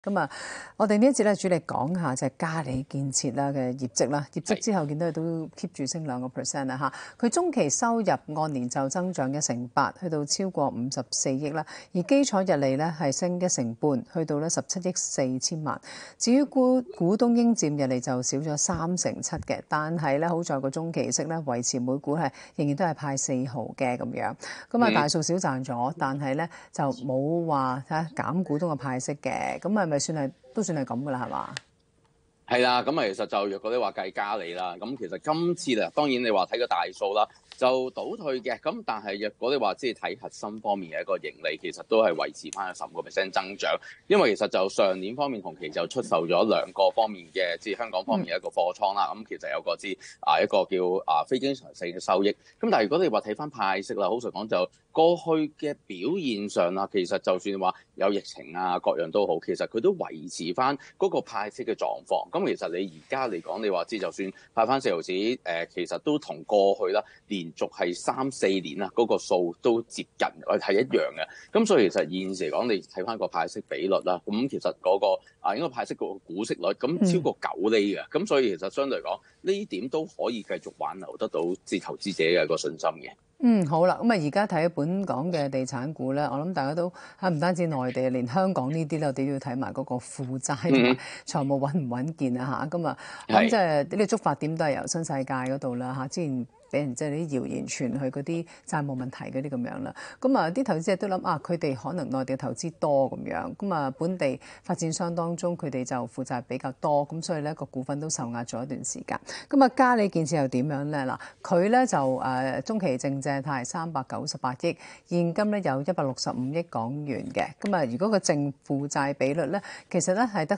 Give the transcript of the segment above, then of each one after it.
咁啊，我哋呢一節咧主力講下就係嘉里建設啦嘅業績啦，業績之後見到佢都 keep 住升2%啦嚇。佢中期收入按年就增長1%8%，去到超過54億啦。而基礎溢利咧係升1%半，去到咧17億4千萬。至於股東應佔溢利就少咗7%嘅，但係咧好在個中期息咧維持每股係仍然都係派4毫嘅咁樣。咁啊大數少賺咗，但係咧就冇話減股東嘅派息嘅。咁係咪都算係咁噶啦？係嘛？ 係啦，咁其實就若果你話計嘉里啦，咁其實今次咧，當然你話睇個大數啦，就倒退嘅。咁但係若果你話即係睇核心方面嘅一個盈利，其實都係維持翻15%增長。因為其實就上年方面同期就出售咗兩個方面嘅即係香港方面嘅一個貨倉啦。咁其實有個一個叫非經常性嘅收益。咁但係如果你話睇翻派息啦，好實講就過去嘅表現上啦，其實就算話有疫情啊各樣都好，其實佢都維持翻嗰個派息嘅狀況。咁其實你而家嚟講，你話知就算派翻4毫子，其實都同過去啦，連續係3-4年啦，嗰個數都接近，係一樣嘅。咁所以其實現時嚟講，你睇翻個派息比率啦，咁其實嗰個應該派息個股息率咁超過9厘嘅。咁所以其實相對嚟講，呢點都可以繼續挽留得到投資者嘅一個信心嘅。 好啦，咁啊而家睇本港嘅地產股咧，我諗大家都唔單止內地，連香港呢啲咧，我哋都要睇埋嗰個負債同埋財務穩唔穩健啊嚇。咁啊，咁即係呢個觸發點都係由新世界嗰度啦嚇，之前俾人即係啲謠言傳去嗰啲債務問題嗰啲咁樣啦。咁啊啲投資者都諗佢哋可能內地投資多咁樣，咁啊本地發展商當中佢哋就負債比較多，咁所以咧個股份都受壓咗一段時間。咁啊嘉里建設又點樣咧？嗱，佢咧就中期淨借貸398億，現金咧有165億港元嘅。咁啊如果個淨負債比率咧，其實咧係得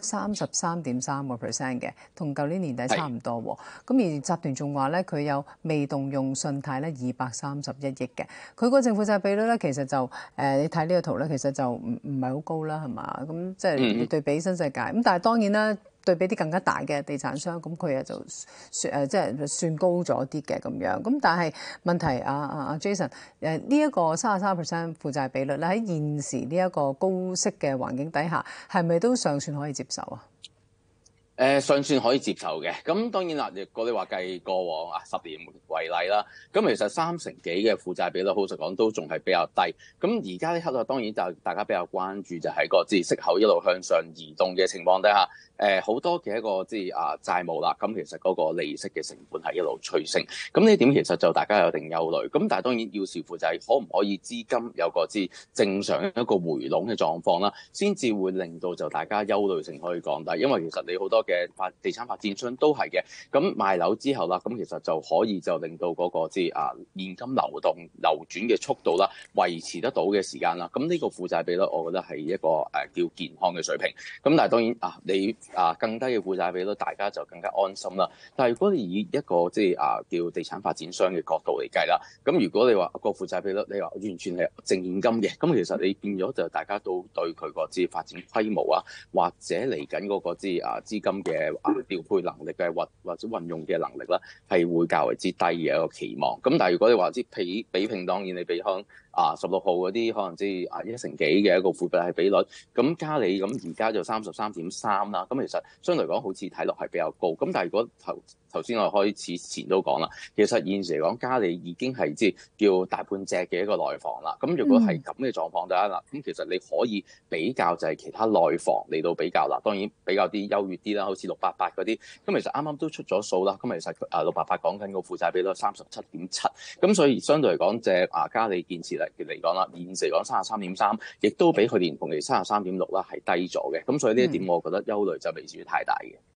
33.3% 嘅，同舊年年底差唔多喎。咁而集團仲話咧佢有未動用信貸咧231億嘅，佢個淨負債比率咧其實就你睇呢個圖咧，其實就唔係好高啦，係嘛？咁即係你對比新世界，咁但係當然啦，對比啲更加大嘅地產商，咁佢又就即係算高咗啲嘅咁樣。咁但係問題Jason 呢一個33% 負債比率咧，喺現時呢一個高息嘅環境底下，係咪都尚算可以接受啊？ 尚算可以接受嘅，咁當然啦，如果你話計過往10年為例啦，咁其實30%幾嘅負債比率，好實講都仲係比較低。咁而家呢刻啊，當然就大家比較關注就係個息口一路向上移動嘅情況底下，好多嘅一個債務啦，咁其實嗰個利息嘅成本係一路趨升。咁呢點其實就大家有定憂慮。咁但係當然要視乎就係可唔可以資金有個正常一個回籠嘅狀況啦，先至會令到就大家憂慮性可以降低。因為其實你好多嘅地產發展商都係嘅，咁賣樓之後啦，咁其實就可以就令到嗰個現金流動流轉嘅速度啦，維持得到嘅時間啦，咁呢個負債比率，我覺得係一個叫健康嘅水平。咁但係當然你更低嘅負債比率，大家就更加安心啦。但係如果你以一個叫地產發展商嘅角度嚟計啦，咁如果你話個負債比率你話完全係淨現金嘅，咁其實你變咗就大家都對佢個發展規模啊，或者嚟緊嗰個資金嘅調配能力嘅或者運用嘅能力啦，係會較為之低嘅一個期望。咁但係如果你話比拼，當然你比香16號嗰啲可能1成幾嘅一個負債比率，咁嘉里咁而家就33.3啦。咁其實相對嚟講好似睇落係比較高。咁但係如果頭先我開始前都講啦，其實現時嚟講嘉里已經係叫大半隻嘅一個內房啦。咁如果係咁嘅狀況底下啦，咁其實你可以比較就係其他內房嚟到比較啦。當然比較啲優越啲啦，好似688嗰啲。咁其實啱啱都出咗數啦。咁其實688講緊個負債比率37.7。咁所以相對嚟講，嘉里建設嚟講啦，現時嚟講33.3，亦都比去年同期33.6啦係低咗嘅。咁所以呢一點我覺得憂慮就未至於太大嘅。